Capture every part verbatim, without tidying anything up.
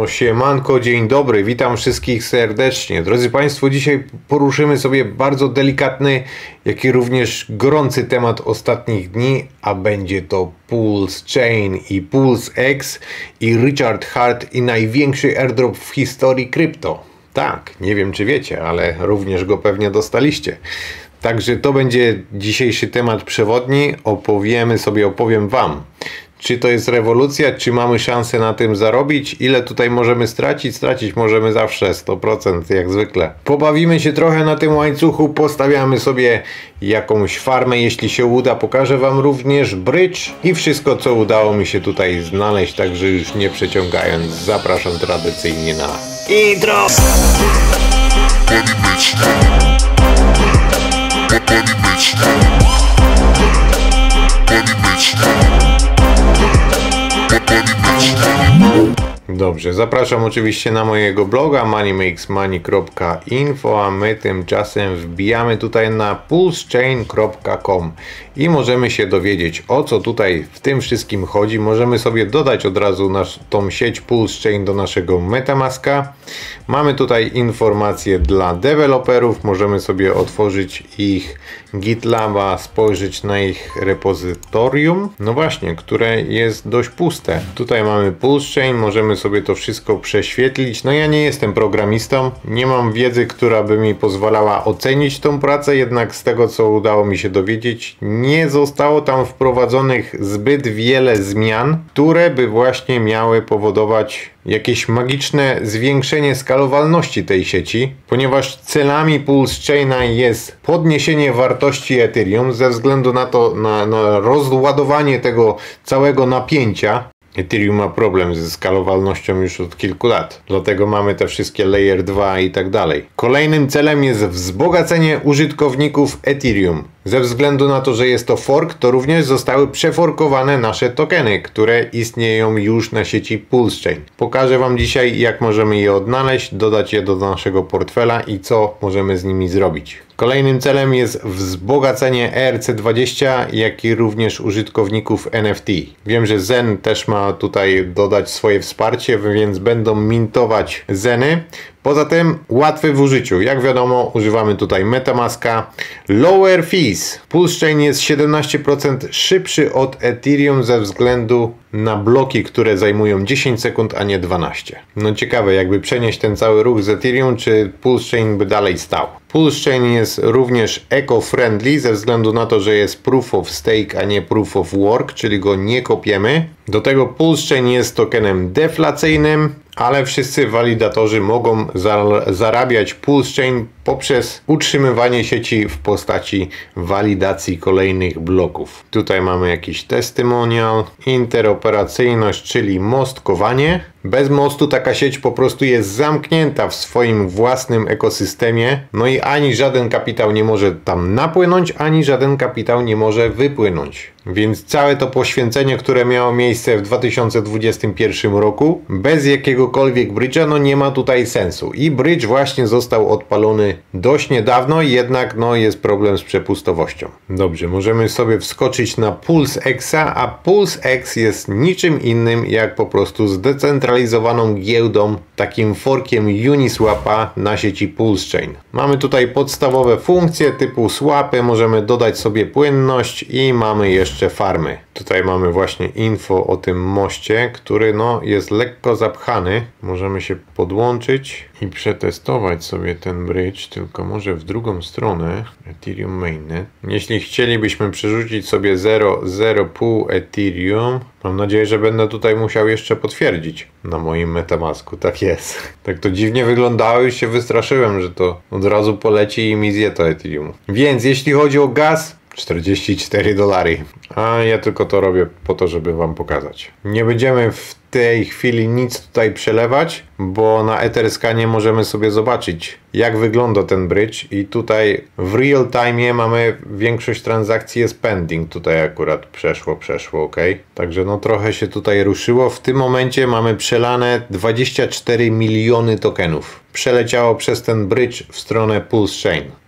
siemanko, dzień dobry, witam wszystkich serdecznie. Drodzy Państwo, dzisiaj poruszymy sobie bardzo delikatny, jak i również gorący temat ostatnich dni, a będzie to Pulse Chain i Pulse X i Richard Heart i największy airdrop w historii krypto. Tak, nie wiem czy wiecie, ale również go pewnie dostaliście. Także to będzie dzisiejszy temat przewodni, opowiemy sobie, opowiem Wam. Czy to jest rewolucja, czy mamy szansę na tym zarobić? Ile tutaj możemy stracić? Stracić możemy zawsze sto procent, jak zwykle. Pobawimy się trochę na tym łańcuchu, postawiamy sobie jakąś farmę, jeśli się uda. Pokażę Wam również bridge i wszystko, co udało mi się tutaj znaleźć. Także już nie przeciągając, zapraszam tradycyjnie na intro! Dobrze, zapraszam oczywiście na mojego bloga money makes money kropka info, a my tymczasem wbijamy tutaj na pulse chain kropka com i możemy się dowiedzieć, o co tutaj w tym wszystkim chodzi. Możemy sobie dodać od razu nasz, tą sieć Pulse Chain do naszego MetaMaska. Mamy tutaj informacje dla deweloperów, możemy sobie otworzyć ich GitLaba, spojrzeć na ich repozytorium, no właśnie, które jest dość puste. Tutaj mamy Pulse Chain, możemy sobie to wszystko prześwietlić. No ja nie jestem programistą, nie mam wiedzy, która by mi pozwalała ocenić tą pracę, jednak z tego, co udało mi się dowiedzieć, nie zostało tam wprowadzonych zbyt wiele zmian, które by właśnie miały powodować jakieś magiczne zwiększenie skalowalności tej sieci, ponieważ celami Pulse Chaina jest podniesienie wartości Ethereum ze względu na to, na, na rozładowanie tego całego napięcia. Ethereum ma problem ze skalowalnością już od kilku lat, dlatego mamy te wszystkie layer dwa i tak dalej. Kolejnym celem jest wzbogacenie użytkowników Ethereum. Ze względu na to, że jest to fork, to również zostały przeforkowane nasze tokeny, które istnieją już na sieci Pulse Chain. Pokażę Wam dzisiaj, jak możemy je odnaleźć, dodać je do naszego portfela i co możemy z nimi zrobić. Kolejnym celem jest wzbogacenie E R C dwadzieścia, jak i również użytkowników N F T. Wiem, że Zen też ma tutaj dodać swoje wsparcie, więc będą mintować Zeny. Poza tym łatwy w użyciu. Jak wiadomo, używamy tutaj MetaMaska. Lower fees. Pulse Chain jest siedemnaście procent szybszy od Ethereum ze względu na bloki, które zajmują dziesięć sekund, a nie dwanaście. No ciekawe, jakby przenieść ten cały ruch z Ethereum, czy Pulse Chain by dalej stał. Pulse Chain jest również eco-friendly ze względu na to, że jest proof of stake, a nie proof of work, czyli go nie kopiemy. Do tego Pulse Chain jest tokenem deflacyjnym, ale wszyscy walidatorzy mogą zarabiać Pulse Chain poprzez utrzymywanie sieci w postaci walidacji kolejnych bloków. Tutaj mamy jakiś testimonial, interoperacyjność, czyli mostkowanie. Bez mostu taka sieć po prostu jest zamknięta w swoim własnym ekosystemie, no i ani żaden kapitał nie może tam napłynąć, ani żaden kapitał nie może wypłynąć. Więc całe to poświęcenie, które miało miejsce w dwa tysiące dwudziestym pierwszym roku, bez jakiegokolwiek bridge'a, no nie ma tutaj sensu. I bridge właśnie został odpalony dość niedawno, jednak no jest problem z przepustowością. Dobrze, możemy sobie wskoczyć na Pulse Xa, a Pulse X jest niczym innym jak po prostu zdecentralizowaną giełdą, takim forkiem Uniswapa na sieci Pulse Chain. Mamy tutaj podstawowe funkcje typu swapy, możemy dodać sobie płynność i mamy jeszcze farmy. Tutaj mamy właśnie info o tym moście, który no jest lekko zapchany. Możemy się podłączyć i przetestować sobie ten bridge, tylko może w drugą stronę, Ethereum Mainnet. Jeśli chcielibyśmy przerzucić sobie zero przecinek pięć Ethereum, mam nadzieję, że będę tutaj musiał jeszcze potwierdzić na moim MetaMasku. Tak jest. Tak to dziwnie wyglądało i się wystraszyłem, że to od razu poleci i mi zje to Ethereum. Więc jeśli chodzi o gaz, czterdzieści cztery dolary. A ja tylko to robię po to, żeby Wam pokazać. Nie będziemy w tej chwili nic tutaj przelewać, bo na Etherscanie możemy sobie zobaczyć, jak wygląda ten bridge i tutaj w real time mamy większość transakcji jest pending. Tutaj akurat przeszło, przeszło, ok. Także no trochę się tutaj ruszyło. W tym momencie mamy przelane dwadzieścia cztery miliony tokenów. Przeleciało przez ten bridge w stronę Pulse Chain.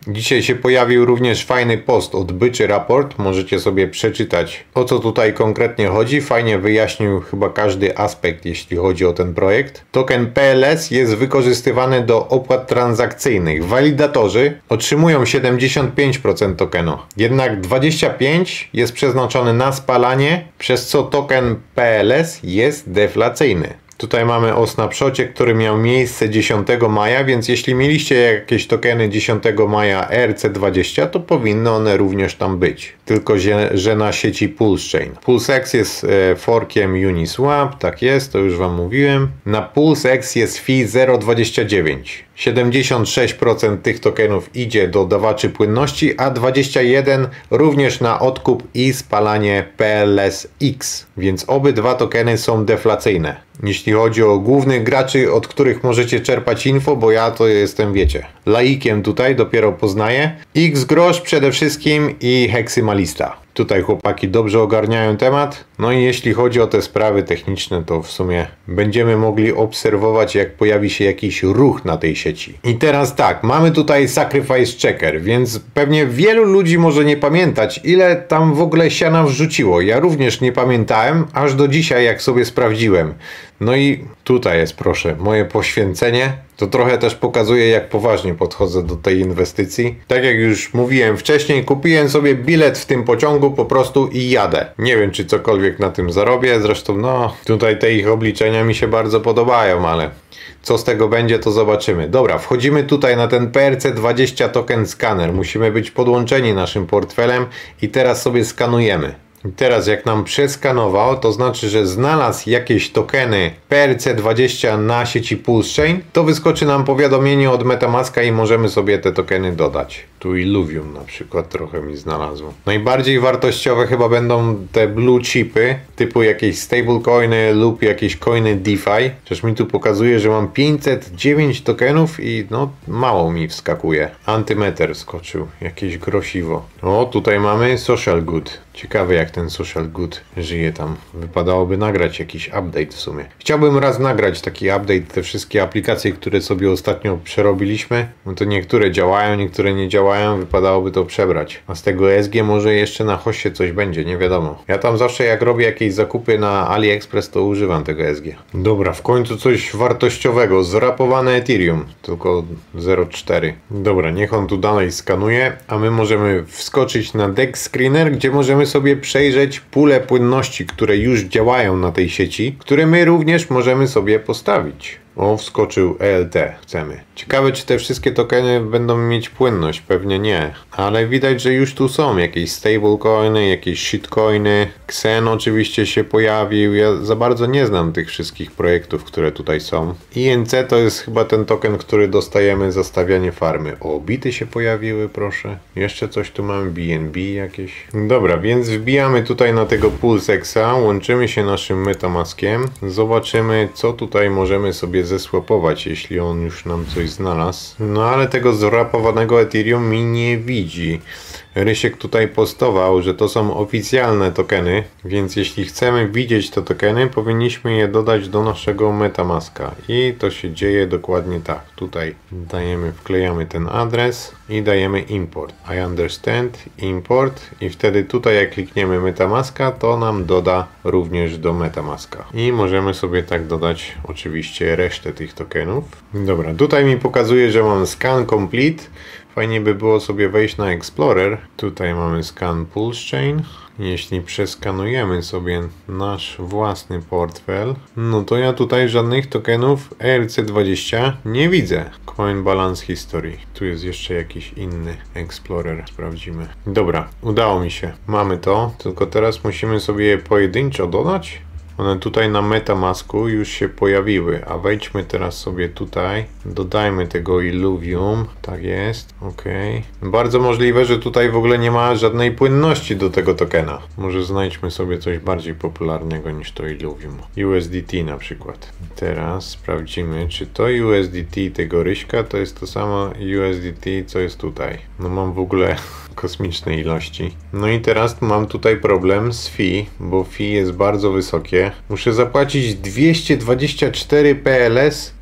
Dzisiaj się pojawił również fajny post od Byczy Raport, możecie sobie przeczytać, o co tutaj konkretnie chodzi. Fajnie wyjaśnił chyba każdy aspekt, jeśli chodzi o ten projekt. Token P L S jest wykorzystywany do opłat transakcyjnych. Walidatorzy otrzymują siedemdziesiąt pięć procent tokenu, jednak dwadzieścia pięć procent jest przeznaczony na spalanie, przez co token P L S jest deflacyjny. Tutaj mamy o snapshocie, który miał miejsce dziesiątego maja, więc jeśli mieliście jakieś tokeny dziesiątego maja E R C dwadzieścia, to powinny one również tam być. Tylko, że, że na sieci PulseChain. PulseX jest e, forkiem Uniswap, tak jest, to już wam mówiłem. Na PulseX jest fee zero przecinek dwadzieścia dziewięć. siedemdziesiąt sześć procent tych tokenów idzie do dawaczy płynności, a dwadzieścia jeden procent również na odkup i spalanie P L S X. Więc obydwa tokeny są deflacyjne. Jeśli chodzi o głównych graczy, od których możecie czerpać info, bo ja to jestem, wiecie, laikiem tutaj, dopiero poznaję. X-Grosz przede wszystkim i Heksymalista. Tutaj chłopaki dobrze ogarniają temat. No i jeśli chodzi o te sprawy techniczne, to w sumie będziemy mogli obserwować, jak pojawi się jakiś ruch na tej sieci. I teraz tak, mamy tutaj Sacrifice Checker, więc pewnie wielu ludzi może nie pamiętać, ile tam w ogóle siana wrzuciło. Ja również nie pamiętałem, aż do dzisiaj, jak sobie sprawdziłem. No i tutaj jest, proszę, moje poświęcenie. To trochę też pokazuje, jak poważnie podchodzę do tej inwestycji. Tak jak już mówiłem wcześniej, kupiłem sobie bilet w tym pociągu po prostu i jadę. Nie wiem, czy cokolwiek na tym zarobię, zresztą no, tutaj te ich obliczenia mi się bardzo podobają, ale co z tego będzie, to zobaczymy. Dobra, wchodzimy tutaj na ten P R C dwadzieścia token scanner. Musimy być podłączeni naszym portfelem i teraz sobie skanujemy. I teraz jak nam przeskanował, to znaczy, że znalazł jakieś tokeny P R C dwadzieścia na sieci PulseChain, to wyskoczy nam powiadomienie od MetaMaska i możemy sobie te tokeny dodać. Tu Illuvium na przykład trochę mi znalazło. Najbardziej wartościowe chyba będą te blue chipy, typu jakieś stablecoiny lub jakieś coiny DeFi. Przecież mi tu pokazuje, że mam pięćset dziewięć tokenów i no mało mi wskakuje. Antimeter skoczył, jakieś grosiwo. O, tutaj mamy Social Good. Ciekawe, jak ten Social Good żyje tam. Wypadałoby nagrać jakiś update w sumie. Chciałbym raz nagrać taki update, te wszystkie aplikacje, które sobie ostatnio przerobiliśmy. No to niektóre działają, niektóre nie działają. Wypadałoby to przebrać. A z tego S G może jeszcze na hoście coś będzie, nie wiadomo. Ja tam zawsze jak robię jakieś zakupy na AliExpress, to używam tego S G. Dobra, w końcu coś wartościowego. Zrapowane Ethereum. Tylko zero przecinek cztery. Dobra, niech on tu dalej skanuje, a my możemy wskoczyć na Dex Screener, gdzie możemy sobie przejrzeć pulę płynności, które już działają na tej sieci, które my również możemy sobie postawić. O, wskoczył E L T, chcemy. Ciekawe, czy te wszystkie tokeny będą mieć płynność, pewnie nie. Ale widać, że już tu są jakieś stablecoiny, jakieś shitcoiny. Xen oczywiście się pojawił. Ja za bardzo nie znam tych wszystkich projektów, które tutaj są. I N C to jest chyba ten token, który dostajemy za stawianie farmy. O, bity się pojawiły, proszę. Jeszcze coś tu mamy, B N B jakieś. Dobra, więc wbijamy tutaj na tego PulseXa, łączymy się naszym MetaMaskiem. Zobaczymy, co tutaj możemy sobie zeswapować, jeśli on już nam coś znalazł. No ale tego zrapowanego Ethereum mi nie widzi. Rysiek tutaj postował, że to są oficjalne tokeny, więc jeśli chcemy widzieć te tokeny, powinniśmy je dodać do naszego MetaMaska. I to się dzieje dokładnie tak. Tutaj dajemy, wklejamy ten adres i dajemy import. I understand, import i wtedy tutaj jak klikniemy MetaMaska, to nam doda również do MetaMaska. I możemy sobie tak dodać oczywiście resztę tych tokenów. Dobra, tutaj mi pokazuje, że mam scan complete. Fajnie by było sobie wejść na Explorer. Tutaj mamy scan PulseChain. Jeśli przeskanujemy sobie nasz własny portfel, no to ja tutaj żadnych tokenów E R C dwadzieścia nie widzę. Coin Balance History. Tu jest jeszcze jakiś inny Explorer. Sprawdzimy. Dobra, udało mi się. Mamy to, tylko teraz musimy sobie je pojedynczo dodać. One tutaj na MetaMasku już się pojawiły, a wejdźmy teraz sobie tutaj, dodajmy tego Illuvium, tak jest, ok. Bardzo możliwe, że tutaj w ogóle nie ma żadnej płynności do tego tokena. Może znajdźmy sobie coś bardziej popularnego niż to Illuvium. U S D T na przykład. Teraz sprawdzimy, czy to U S D T tego Ryśka to jest to samo U S D T, co jest tutaj. No mam w ogóle kosmiczne ilości. No i teraz mam tutaj problem z fee, bo fee jest bardzo wysokie. Muszę zapłacić dwieście dwadzieścia cztery P L S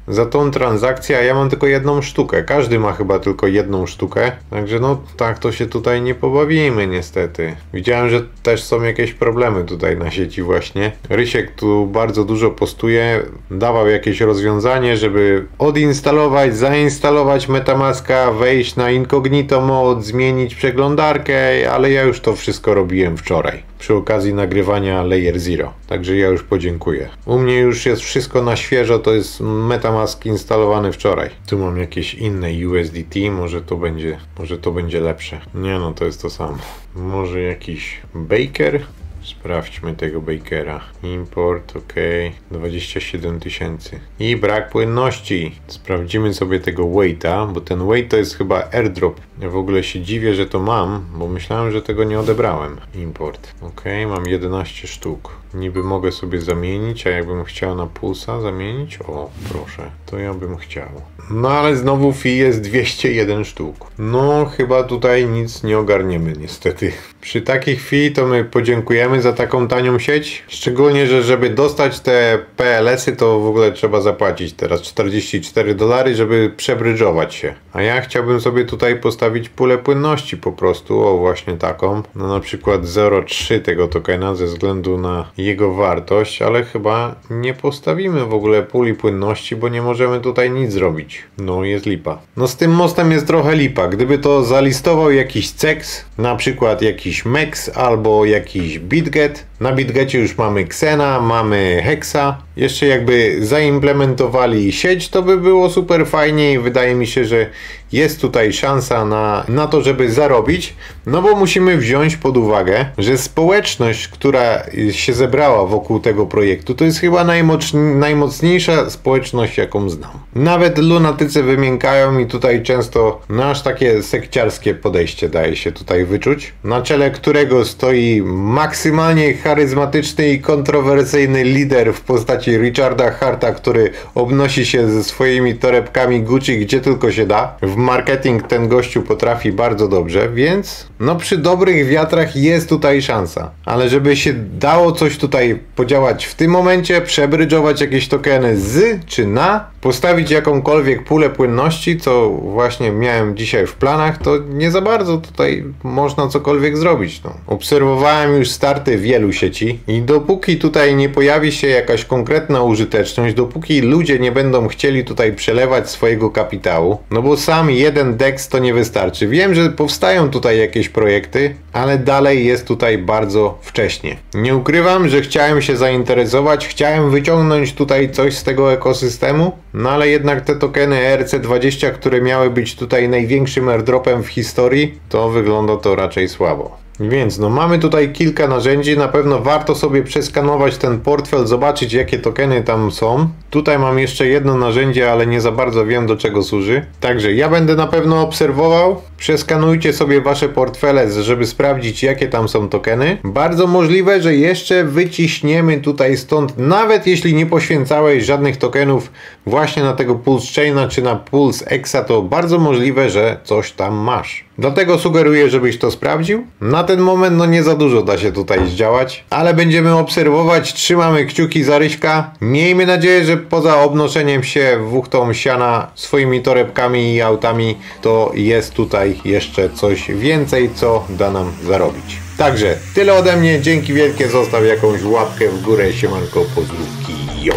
za tą transakcję, a ja mam tylko jedną sztukę. Każdy ma chyba tylko jedną sztukę. Także no tak to się tutaj nie pobawimy niestety. Widziałem, że też są jakieś problemy tutaj na sieci właśnie. Rysiek tu bardzo dużo postuje. Dawał jakieś rozwiązanie, żeby odinstalować, zainstalować MetaMaska, wejść na incognito mode, zmienić przeglądarkę, ale ja już to wszystko robiłem wczoraj. Przy okazji nagrywania Layer Zero. Także ja już podziękuję. U mnie już jest wszystko na świeżo, to jest MetaMask instalowany wczoraj. Tu mam jakieś inne U S D T, może to będzie, może to będzie lepsze. Nie no, to jest to samo. Może jakiś Baker? Sprawdźmy tego Bakera. Import, ok. dwadzieścia siedem tysięcy. I brak płynności. Sprawdzimy sobie tego waita, bo ten wait to jest chyba airdrop. Ja w ogóle się dziwię, że to mam, bo myślałem, że tego nie odebrałem. Import. Ok, mam jedenaście sztuk. Niby mogę sobie zamienić, a jakbym chciał na pulsa zamienić? O, proszę. To ja bym chciał. No ale znowu fee jest dwieście jeden sztuk. No chyba tutaj nic nie ogarniemy niestety. Przy takich fee to my podziękujemy za taką tanią sieć. Szczególnie, że żeby dostać te P L S-y to w ogóle trzeba zapłacić teraz czterdzieści cztery dolary, żeby przebrydżować się. A ja chciałbym sobie tutaj postawić pulę płynności po prostu. O, właśnie taką. No na przykład zero przecinek trzy tego tokena ze względu na jego wartość, ale chyba nie postawimy w ogóle puli płynności, bo nie możemy tutaj nic zrobić. No jest lipa. No z tym mostem jest trochę lipa. Gdyby to zalistował jakiś Cex, na przykład jakiś Mex albo jakiś BitGet. Na BitGetie już mamy Xena, mamy Hexa. Jeszcze jakby zaimplementowali sieć, to by było super fajnie i wydaje mi się, że jest tutaj szansa na, na to, żeby zarobić. No bo musimy wziąć pod uwagę, że społeczność, która się zebrała wokół tego projektu, to jest chyba najmoc, najmocniejsza społeczność, jaką znam. Nawet lunatycy wymiękają i tutaj często no aż takie sekciarskie podejście daje się tutaj wyczuć. Na czele którego stoi maksymalnie charyzmatyczny i kontrowersyjny lider w postaci Richarda Harta, który obnosi się ze swoimi torebkami Gucci gdzie tylko się da. W marketing ten gościu potrafi bardzo dobrze, więc no przy dobrych wiatrach jest tutaj szansa. Ale żeby się dało coś tutaj podziałać w tym momencie, przebrydżować jakieś tokeny z czy na, postawić jakąkolwiek pulę płynności, co właśnie miałem dzisiaj w planach, to nie za bardzo tutaj można cokolwiek zrobić. No. Obserwowałem już starty wielu sieci i dopóki tutaj nie pojawi się jakaś konkretna użyteczność, dopóki ludzie nie będą chcieli tutaj przelewać swojego kapitału, no bo sam jeden deks to nie wystarczy. Wiem, że powstają tutaj jakieś projekty, ale dalej jest tutaj bardzo wcześnie. Nie ukrywam, że chciałem się zainteresować, chciałem wyciągnąć tutaj coś z tego ekosystemu, no ale jednak te tokeny E R C dwadzieścia, które miały być tutaj największym airdropem w historii, to wygląda to raczej słabo. Więc no mamy tutaj kilka narzędzi, na pewno warto sobie przeskanować ten portfel, zobaczyć jakie tokeny tam są. Tutaj mam jeszcze jedno narzędzie, ale nie za bardzo wiem do czego służy. Także ja będę na pewno obserwował, przeskanujcie sobie wasze portfele, żeby sprawdzić jakie tam są tokeny. Bardzo możliwe, że jeszcze wyciśniemy tutaj stąd, nawet jeśli nie poświęcałeś żadnych tokenów właśnie na tego Pulse Chaina czy na Pulse Exa, to bardzo możliwe, że coś tam masz. Dlatego sugeruję, żebyś to sprawdził. Na ten moment no nie za dużo da się tutaj zdziałać, ale będziemy obserwować, trzymamy kciuki za Ryśka. Miejmy nadzieję, że poza obnoszeniem się wuchtą siana swoimi torebkami i autami, to jest tutaj jeszcze coś więcej, co da nam zarobić. Także tyle ode mnie, dzięki wielkie, zostaw jakąś łapkę w górę, siemanko, pozdrówki, jo!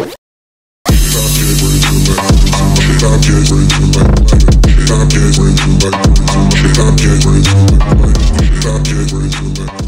Stop, get ready to